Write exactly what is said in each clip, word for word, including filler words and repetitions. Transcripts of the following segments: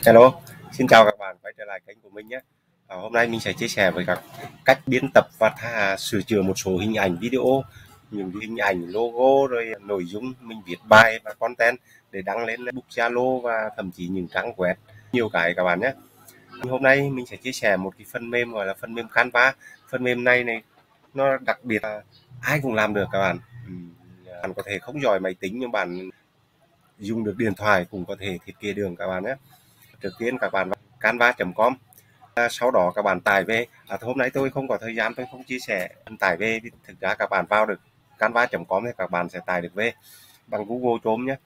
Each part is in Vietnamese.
Hello, xin chào các bạn quay trở lại kênh của mình nhé. À, hôm nay mình sẽ chia sẻ với các cách biên tập và tha, sửa chữa một số hình ảnh video, những cái hình ảnh logo rồi nội dung mình viết bài và content để đăng lên book Zalo và thậm chí những trang web nhiều cái các bạn nhé. Hôm nay mình sẽ chia sẻ một cái phần mềm gọi là phần mềm Canva. Phần mềm này này nó đặc biệt là ai cũng làm được các bạn. Ừm, Bạn có thể không giỏi máy tính nhưng bạn dùng được điện thoại cũng có thể thiết kế được các bạn nhé. Trước tiên các bạn vào canva chấm com, à, sau đó các bạn tải về. À, hôm nay tôi không có thời gian, tôi không chia sẻ tải về. Thực ra các bạn vào được canva chấm com thì các bạn sẽ tải được về bằng Google Chrome nhé.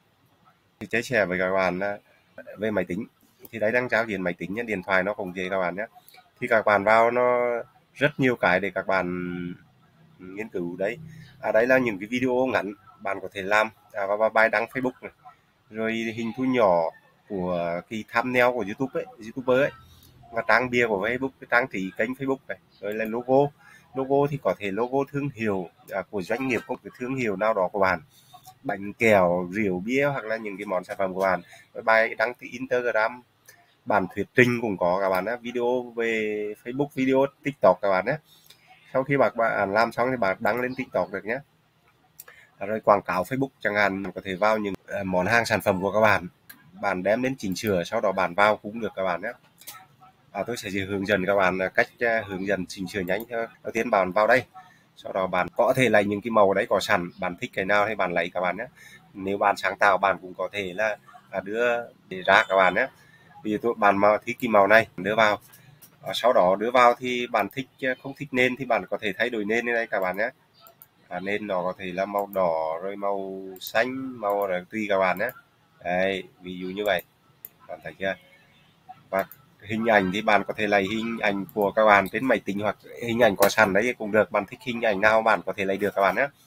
Thì chia sẻ với các bạn à, về máy tính thì đấy đang giao diện máy tính nhé, điện thoại nó cũng dễ các bạn nhé. Thì các bạn vào nó rất nhiều cái để các bạn nghiên cứu đấy. À, đấy là những cái video ngắn bạn có thể làm à, và bài đăng Facebook này, rồi hình thu nhỏ của cái thumbnail của YouTube ấy, YouTuber ấy, và trang bìa của Facebook, cái trang trí kênh Facebook này, rồi là logo. Logo thì có thể logo thương hiệu à, của doanh nghiệp, của cái thương hiệu nào đó của bạn, bánh kẹo, rượu bia hoặc là những cái món sản phẩm của bạn. Rồi bài đăng trên Instagram, bản thuyết trình cũng có các bạn á, video về Facebook, video TikTok các bạn nhé. Sau khi bạn bạn làm xong thì bạn đăng lên TikTok được nhé. À, rồi quảng cáo Facebook chẳng hạn, có thể vào những à, món hàng sản phẩm của các bạn, bạn đem đến chỉnh sửa, sau đó bạn vào cũng được các bạn nhé. À, tôi sẽ hướng dẫn các bạn cách uh, hướng dẫn chỉnh sửa nhanh. Đầu tiên bạn vào đây, sau đó bạn có thể lấy những cái màu đấy có sẵn, bạn thích cái nào thì bạn lấy các bạn nhé. Nếu bạn sáng tạo bạn cũng có thể là, là đưa để ra các bạn nhé. Ví dụ tôi bạn mà thích cái màu này đưa vào, à, sau đó đưa vào thì bạn thích không thích nền thì bạn có thể thay đổi nền đây các bạn nhé. À, nên nó có thể là màu đỏ, rồi màu xanh, màu rồi tùy các bạn nhé. Đấy, ví dụ như vậy, bạn thấy chưa? Và hình ảnh thì bạn có thể lấy hình ảnh của các bạn trên máy tính hoặc hình ảnh có sẵn đấy cũng được, bạn thích hình ảnh nào bạn có thể lấy được các bạn nhé.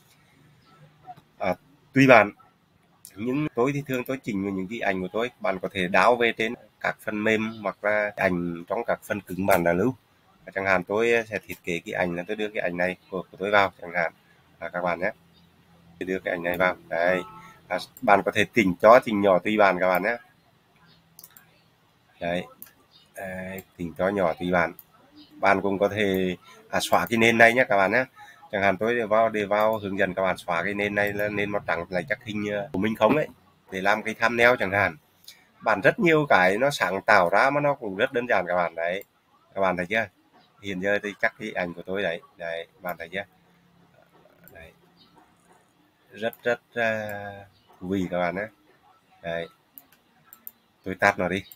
À, tùy bạn, nhưng tôi thì thường tôi chỉnh những cái ảnh của tôi, bạn có thể đáo về trên các phần mềm hoặc là ảnh trong các phần cứng bạn đã lưu. Chẳng hạn tôi sẽ thiết kế cái ảnh là tôi đưa cái ảnh này của, của tôi vào chẳng hạn, à, các bạn nhé, đưa cái ảnh này vào đây. À, bạn có thể chỉnh cho chỉnh nhỏ tùy bạn các bạn nhé. Đấy, đấy chỉnh cho nhỏ tùy bạn. Bạn cũng có thể à, xóa cái nền này nhé các bạn nhé. Chẳng hạn tôi để vào để vào hướng dẫn các bạn xóa cái nền này là nền màu trắng, là chắc hình của mình không ấy, để làm cái thumbnail chẳng hạn. Bạn rất nhiều cái nó sáng tạo ra mà nó cũng rất đơn giản các bạn đấy. Các bạn thấy chưa? Hiện giờ thì chắc cái ảnh của tôi đấy, đấy bạn thấy chưa? Đấy, rất rất uh, thú vị các bạn nhé. Đấy, tôi tắt nó đi.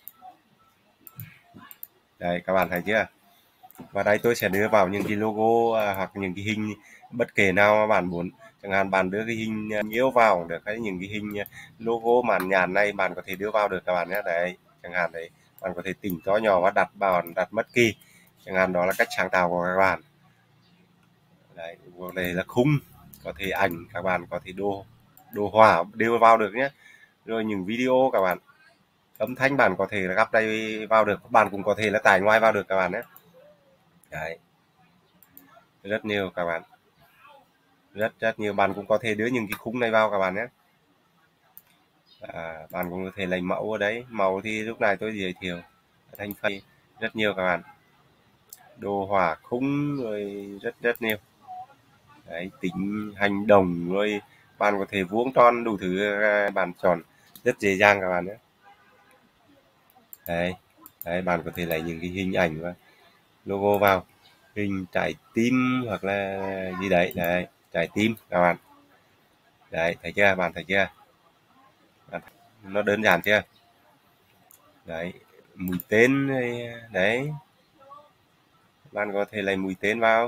Đấy các bạn thấy chưa? Và đây tôi sẽ đưa vào những cái logo à, hoặc những cái hình bất kể nào mà bạn muốn. Chẳng hạn bạn đưa cái hình à, yêu vào được, hay những cái hình à, logo màn nhãn này bạn có thể đưa vào được các bạn nhé. Đấy, chẳng hạn đấy, bạn có thể chỉnh to nhỏ và đặt vào đặt mất kỳ. Chẳng hạn đó là cách sáng tạo của các bạn. Đấy, đây là khung, có thể ảnh các bạn có thể đồ đồ họa đưa vào được nhé. Rồi những video các bạn, âm thanh bạn có thể là gắp đây vào được, bạn cũng có thể là tải ngoài vào được các bạn nhé. Đấy, rất nhiều các bạn, rất rất nhiều. Bạn cũng có thể đưa những cái khung này vào các bạn nhé. À, bạn cũng có thể lấy mẫu ở đấy, mẫu thì lúc này tôi giới thiệu thành phần rất nhiều các bạn, đồ họa khung rồi rất rất nhiều. Đấy, tính hành động rồi bạn có thể vuông tròn đủ thứ, à, bạn chọn rất dễ dàng các bạn nhé. Đấy, đấy bạn có thể lấy những cái hình ảnh và logo vào, hình trái tim hoặc là gì đấy, đấy trái tim các bạn. Đấy, thấy chưa, bạn thấy chưa? Bạn thấy nó đơn giản chưa? Đấy, mũi tên đấy, bạn có thể lấy mũi tên vào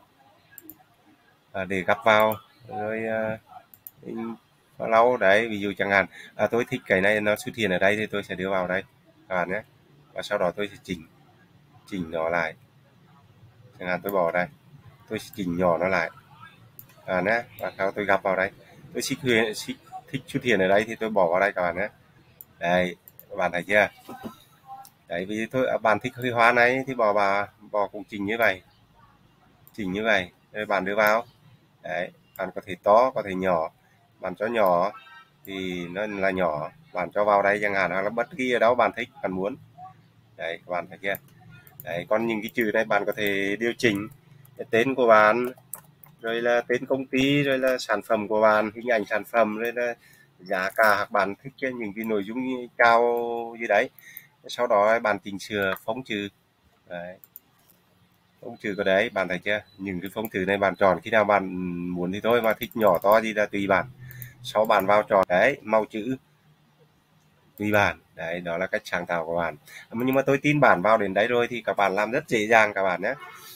à, để gắp vào rồi à, lâu đấy. Ví dụ chẳng hạn à, tôi thích cái này nó xuất hiện ở đây thì tôi sẽ đưa vào đây các bạn nhé. Và sau đó tôi sẽ chỉnh chỉnh nó lại, chẳng hạn tôi bỏ đây, tôi sẽ chỉnh nhỏ nó lại à nhé. Và sau tôi gắp vào đây, tôi thích, thích, thích xuất hiện ở đây thì tôi bỏ vào đây các bạn nhé. Đây, các bạn thấy chưa? Đấy, vì tôi à, bạn thích hơi hoa này thì bỏ bà bỏ cũng chỉnh như vậy, chỉnh như vậy rồi bạn đưa vào. Đấy, bạn có thể to có thể nhỏ, bạn cho nhỏ thì nó là nhỏ, bạn cho vào đây chẳng hạn, hoặc là bất kỳ ở đâu bạn thích bạn muốn. Đấy các bạn thấy chưa? Đấy, còn những cái chữ này bạn có thể điều chỉnh cái tên của bạn, rồi là tên công ty, rồi là sản phẩm của bạn, hình ảnh sản phẩm, rồi là giá cả, hoặc bạn thích cái những cái nội dung cao gì đấy. Sau đó bạn chỉnh sửa phông chữ. Đấy, phông chữ của đấy bạn thấy chưa? Những cái phông chữ này bạn chọn khi nào bạn muốn thì thôi, mà thích nhỏ to gì là tùy bạn. Sau bạn vào chọn đấy màu chữ tùy bạn. Đấy, đó là cách sáng tạo của bạn. Nhưng mà tôi tin bạn vào đến đấy rồi thì các bạn làm rất dễ dàng các bạn nhé.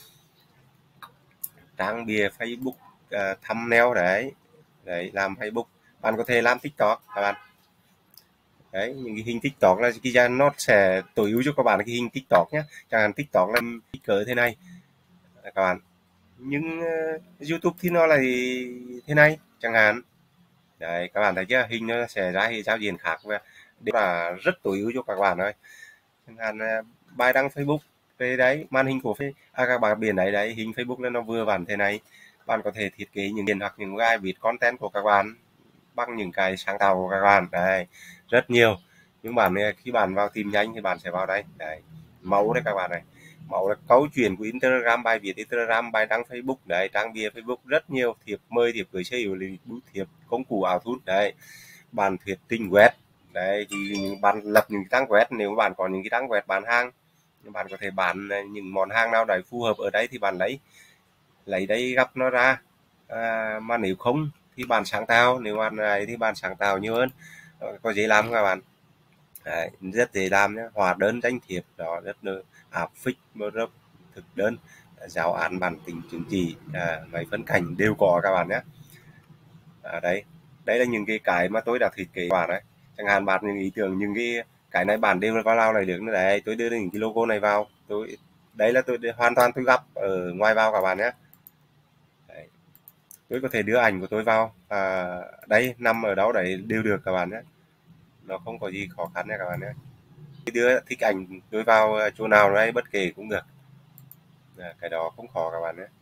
Trang bìa Facebook, uh, thumbnail đấy. Đấy, làm Facebook. Bạn có thể làm TikTok các bạn. Đấy, những cái hình TikTok là cái ra nó sẽ tối ưu cho các bạn cái hình TikTok nhé. Chẳng hạn TikTok là kích cỡ thế này các bạn. Nhưng uh, YouTube thì nó lại thế này chẳng hạn. Đấy, các bạn thấy chưa? Hình nó sẽ ra cái giao diện khác, và đây là rất tối ưu cho các bạn thôi. Chẳng hạn uh, bài đăng Facebook về đấy, màn hình của Facebook, à, các bạn biển đấy đấy, hình Facebook nó vừa vặn thế này. Bạn có thể thiết kế những điền hoặc những cái viết content của các bạn bằng những cái sáng tạo của các bạn đấy, rất nhiều. Nhưng bạn khi bạn vào tìm nhanh thì bạn sẽ vào đây đấy, mẫu đấy các bạn này, mẫu là câu chuyện của Instagram, bài viết Instagram, bài đăng Facebook đấy, trang bìa Facebook, rất nhiều thiệp mời, thiệp gửi sở hữu, thiệp công cụ ảo thuật đấy, bạn thuyết trình web đấy, thì bạn lập những trang web, nếu bạn có những cái trang web bán hàng, bạn có thể bán những món hàng nào đấy phù hợp ở đây thì bạn lấy lấy đây gấp nó ra. À, mà nếu không thì bạn sáng tạo, nếu bạn này thì bạn sáng tạo nhiều hơn. Có dễ làm không các bạn? Đấy, rất dễ làm nhé, hóa đơn danh thiệp đó, rất là áp phích, rất thực đơn, giáo án, bản tính, chứng chỉ, à, máy phân cảnh đều có các bạn nhé. À, đấy đây là những cái cái mà tôi đã thiết kế bạn đấy. Chẳng hạn bạn những ý tưởng, những cái cái này bạn đều vào lao này được đấy, tôi đưa những cái logo này vào, tôi đấy là tôi hoàn toàn tôi gấp ở ngoài vào các bạn nhé. Đấy, tôi có thể đưa ảnh của tôi vào, à, đây nằm ở đâu đấy đều được các bạn nhé, nó không có gì khó khăn nha các bạn nhé. Đưa thích ảnh tôi vào chỗ nào đây bất kể cũng được. À, cái đó không khó các bạn nhé.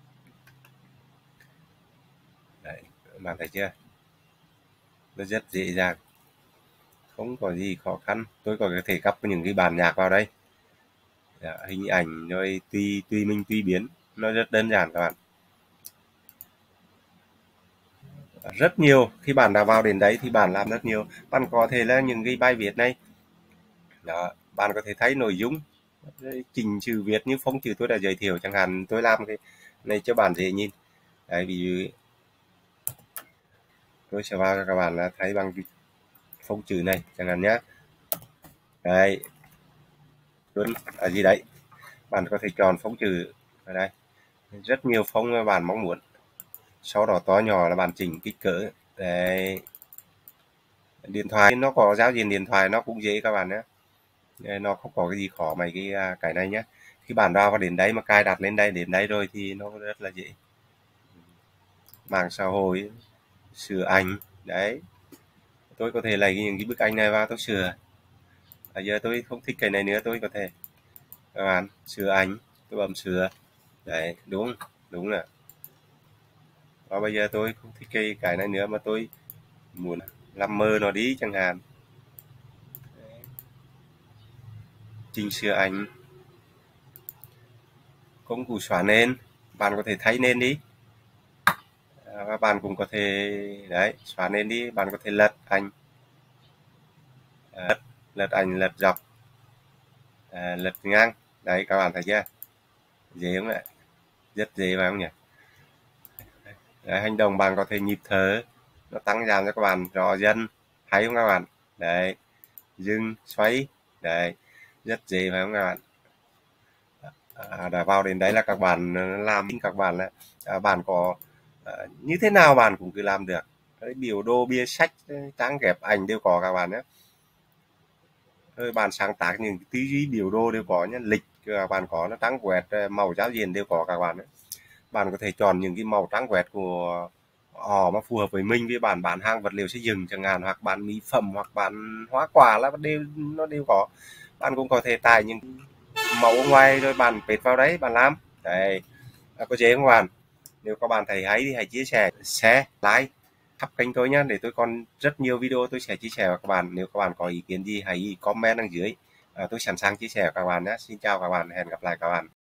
Đấy, bạn thấy chưa, nó rất dễ dàng, không có gì khó khăn. Tôi có thể gấp những cái bản nhạc vào đây. Dạ, hình ảnh rồi tùy tùy mình tùy biến, nó rất đơn giản các bạn. Rất nhiều, khi bạn đã vào đến đấy thì bạn làm rất nhiều. Bạn có thể là những cái bài viết này đó, bạn có thể thấy nội dung, chỉnh chữ viết như phông chữ tôi đã giới thiệu chẳng hạn, tôi làm cái này cho bạn dễ nhìn. Đấy, ví dụ tôi sẽ vào cho các bạn là thấy bằng cái phông chữ này chẳng hạn nhé. Đấy, luôn ở gì đấy, bạn có thể chọn phông chữ ở đây, rất nhiều phông mà bạn mong muốn. Sau đó to nhỏ là bạn chỉnh kích cỡ. Đấy, điện thoại nó có giao diện điện thoại, nó cũng dễ các bạn nhé. Nó không có cái gì khó mấy cái à, cái này nhé. Khi bạn vào và đến đấy mà cài đặt lên đây đến đấy rồi thì nó rất là dễ. Mạng xã hội, sửa ảnh đấy, tôi có thể lấy những cái bức ảnh này vào tôi sửa. Bây giờ tôi không thích cái này nữa, tôi có thể các bạn sửa ảnh, tôi bấm sửa đấy, đúng đúng là. Và bây giờ tôi không thích cái cái này nữa mà tôi muốn làm mờ nó đi chẳng hạn, chỉnh sửa ảnh, công cụ xóa nền, bạn có thể thay nền đi. À, và bạn cũng có thể đấy xóa nền đi, bạn có thể lật ảnh, à, lật, lật ảnh, lật dọc, à, lật ngang. Đấy các bạn thấy chưa, dễ không ạ? Rất dễ phải không nhỉ? Đấy, hành động bạn có thể nhịp thở, nó tăng giảm cho các bạn rõ dần, hay không các bạn? Đấy, dừng, xoay, đấy, rất dễ phải không các bạn? À, đã vào đến đấy là các bạn làm, các bạn là à, bạn có à, như thế nào bạn cũng cứ làm được. Đấy, biểu đồ, bìa sách, trang ghép ảnh đều có các bạn nhé. Rồi bạn sáng tác những tư duy biểu đồ đều có nhé, lịch các bạn có, nó trang web, màu giao diện đều có các bạn nhé. Bạn có thể chọn những cái màu trang web của họ mà phù hợp với mình, với bạn bán hàng vật liệu xây dựng chẳng hạn, hoặc bán mỹ phẩm, hoặc bán hoa quả là đều nó đều có. Bạn cũng có thể tải những mẫu ở ngoài rồi bạn paste vào đấy bạn làm đấy. À, có dễ không bạn? Nếu các bạn thấy hay thì hãy chia sẻ, share, like thắp kênh tôi nhé, để tôi còn rất nhiều video tôi sẽ chia sẻ với các bạn. Nếu các bạn có ý kiến gì hãy comment ở dưới, à, tôi sẵn sàng chia sẻ với các bạn nhé. Xin chào các bạn, hẹn gặp lại các bạn.